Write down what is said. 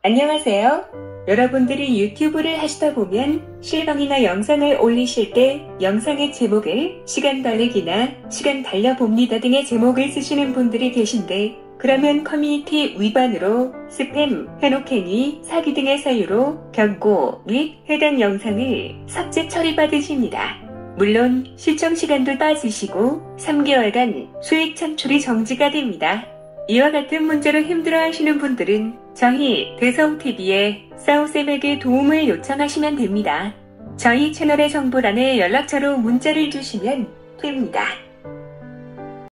안녕하세요. 여러분들이 유튜브를 하시다 보면 실강이나 영상을 올리실 때 영상의 제목을 시간 달리기나 시간 달려봅니다 등의 제목을 쓰시는 분들이 계신데, 그러면 커뮤니티 위반으로 스팸, 회노캔이, 사기 등의 사유로 경고 및 해당 영상을 삭제 처리받으십니다. 물론 시청시간도 빠지시고 3개월간 수익 창출이 정지가 됩니다. 이와 같은 문제로 힘들어하시는 분들은 저희 대성TV에 싸우쌤에게 도움을 요청하시면 됩니다. 저희 채널의 정보란에 연락처로 문자를 주시면 됩니다.